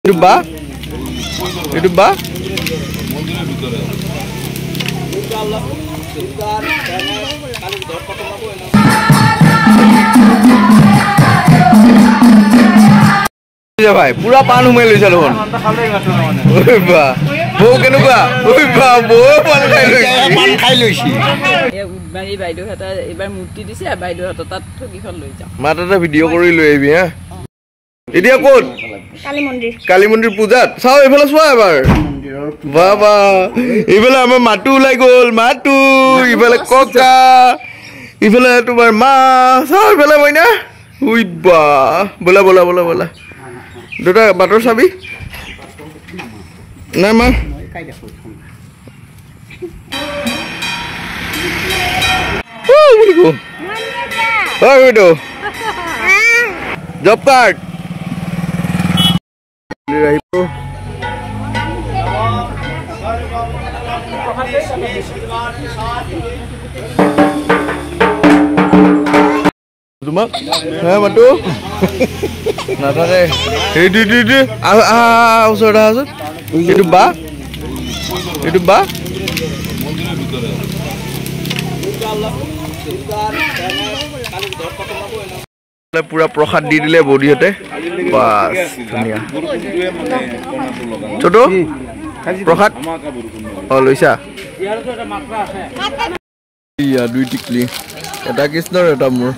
Itu ba? Itu ba? Ya bhai, pura pan humai loisa loon. Oi ba, bo kenuka? Oi ba, bo pan khai loisi. Pan khai loisi. Bari বাইদেউ হতা এবাৰ মূৰ্তি দিছে বাইদেউ হতা তাত ঠগিখন লৈ যাও। মাটাটা video কৰি লৈ আইবি হা। এতিয়া কোত? কালী মন্দিৰ পূজাত চাও এফালে চোৱা এবাৰ বাবা এফালে আমাৰ মাটু ওলাই গ'ল মাটু ইফালে ককা ইফালে তোমাৰ মা চাও এফালে মইনা উই বা বলা বলা বলা বলা দুটা বাটৰ চাবি না মা ঐ বিটো জব কাৰ্ড তোমাক হ্যাঁ মাটু নাথাকে ওচৰত আহাচোন এইটো বা পুৰা প্ৰসাদ দি দিলে বৌদিহঁতে বাস ধুনীয়া ছোট প্ৰসাদ লৈছা ইয়া দুই টিকলি এটা কৃষ্ণৰ এটা মোৰ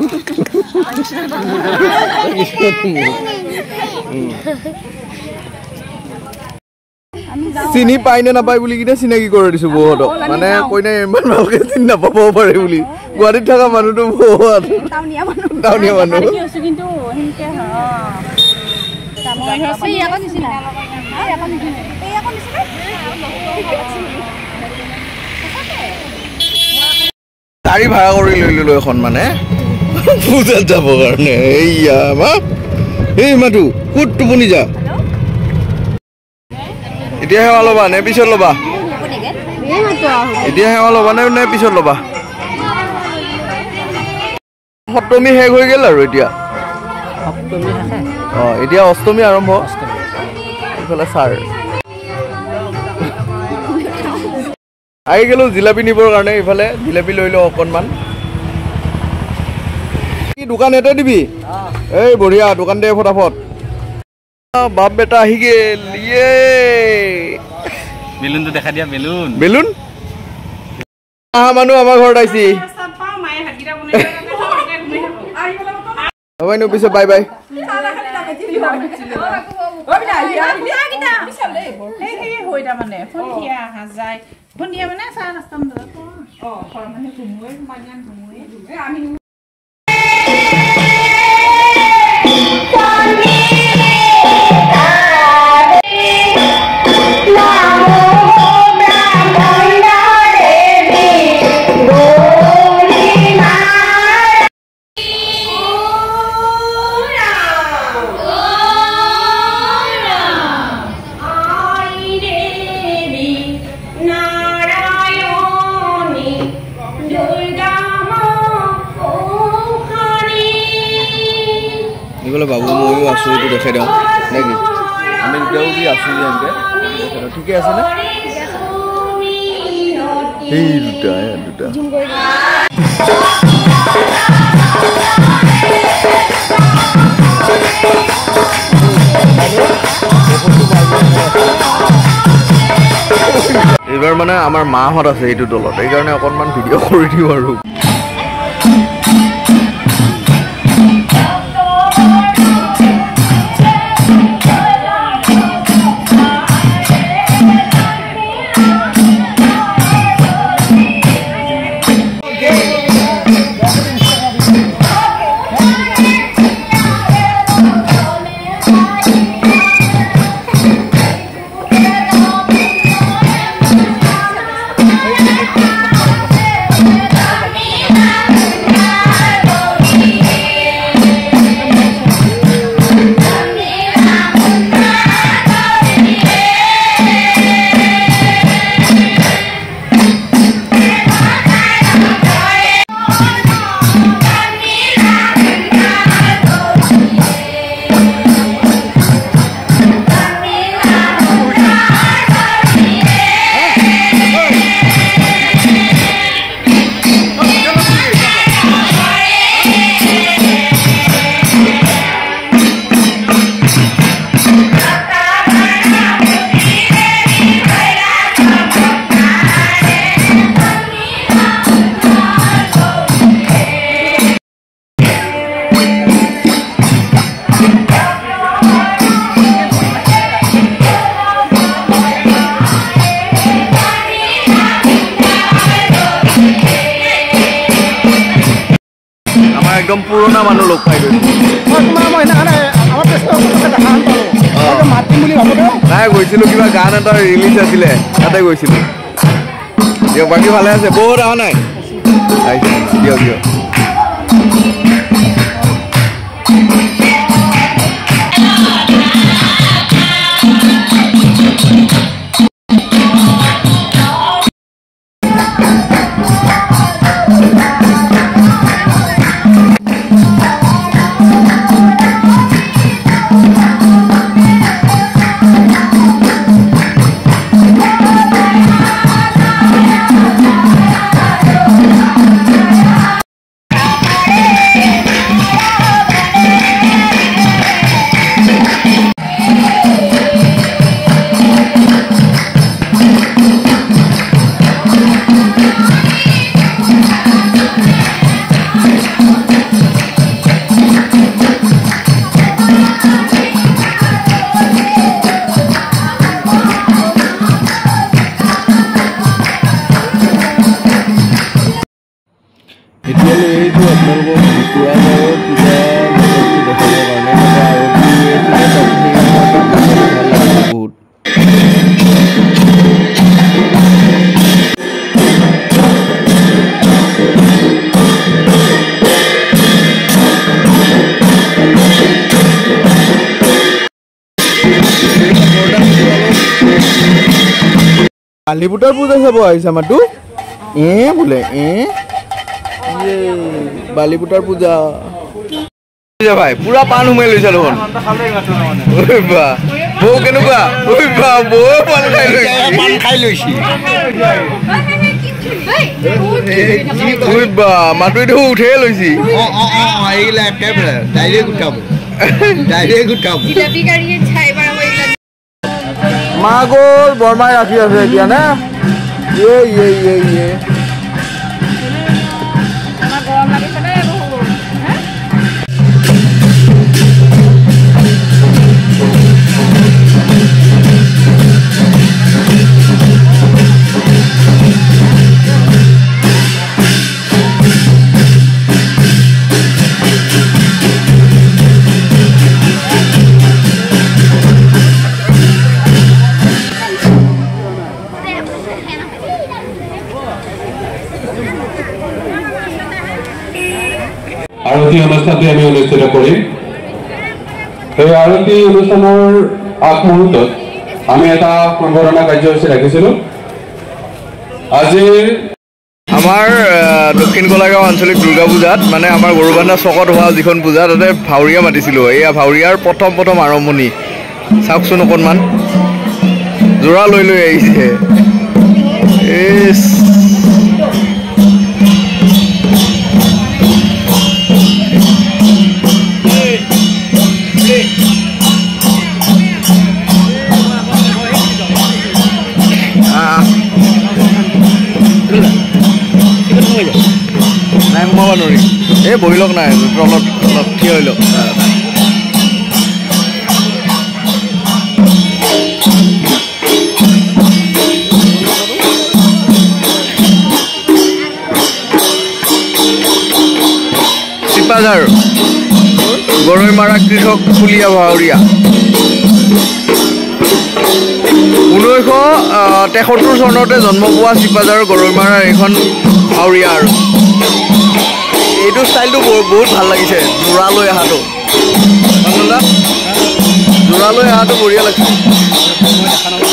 চিনি পাই নে নাপায় বুলি কিনে চিনাকি কৰি দিছো বৌহঁতক মানে কইনা ইমান ভালকে চিনি নাপাব পাৰে বুলি গুৱাহাটীত থকা মানুহটো বহুত টাউনীয়া মানুহ গাড়ী ভাড়া কৰি লৈ ললো এখন মানে পূজাত যাবৰ কাৰণে এইয়া মা এই মাতো ক'ত টোপনি যা এতিয়া সেৱা ল'বা নে পিছত ল'বা এতিয়া সেৱা ল'বা নে পিছত ল'বা সপ্তমী শেষ হৈ গ'ল আৰু এতিয়া এতিয়া অষ্টমী আৰম্ভ এইফালে ছাৰ আহি গ'লো জিলাপি নিবৰ কাৰণে এইফালে জিলাপি লৈ লওঁ অকণমান কি দোকান এটা দিবি এই বঢ়িয়া দোকান দে ফটাফট বাপ বেটা আহি গেল ইয়ে বেলুন তো দেখা দিয়া বেলুন বেলুন আহা মানুহ আমাৰ ঘৰত আইছি হয় নো পিছে বাই বাই বাবু ময়ো আছো এইটো দেখাই দিওঁ নেকি আমি দুটাও কি আছো যে এনেকে ঠিকে আছে নে এই দুটা এইবাৰ মানে আমাৰ মাহঁত আছে এইটো দলত এইকাৰণে অকণমান ভিডিঅ' কৰি দিওঁ আৰু একদম পুৰণা মানুহ লগ পাই গৈছে নাই গৈছিলোঁ কিবা গান এটা ৰিলিজ আছিলে তাতে গৈছিলোঁ দিয়ক বাকী ভালে আছে বহুত অহা নাই দিয়ক দিয়ক বালিপুটাৰ পূজা চাব আহিছে আমাৰটো বোলে বালিপুটাৰ পূজা ভাই পুৰা পাণ সোমাই লৈছে দেখোন বৌ কেনেকুৱা বৌ পাণ খাই লৈছে মাতো দেখোন উঠিয়ে লৈছে মা গ'ল বৰমাই ৰাখি আছে এতিয়া নে আৰতি অনুষ্ঠানটি আমি অনুষ্ঠিত কৰিম এই আৰতি অনুষ্ঠানৰ আগমুহূৰ্তত আমি এটা সম্বৰ্ধনা কাৰ্যসূচী ৰাখিছিলোঁ আজিৰ আমাৰ দক্ষিণ কলাগাঁও আঞ্চলিক দুৰ্গা পূজাত মানে আমাৰ গৰুবান্ধা চকত হোৱা যিখন পূজা তাতে ভাৱৰীয়া মাতিছিলোঁ এয়া ভাৱৰীয়াৰ প্ৰথম আৰম্ভণি চাওকচোন অকণমান যোৰা লৈ আহিছে নাই সোমাব নোৱাৰি এই বহি লওক নাই অলপ থিয় হৈ লওক চিপাঝাৰ গৰৈমাৰা কৃষক ফুলীয়া ভাৱৰীয়া 1973 চনতে জন্ম পোৱা চিপাঝাৰৰ গৰৈমাৰাৰ এখন ভাৱৰীয়া আৰু এইটো ষ্টাইলটো বহুত ভাল লাগিছে যোৰা লৈ অহাটো বঢ়িয়া লাগিছে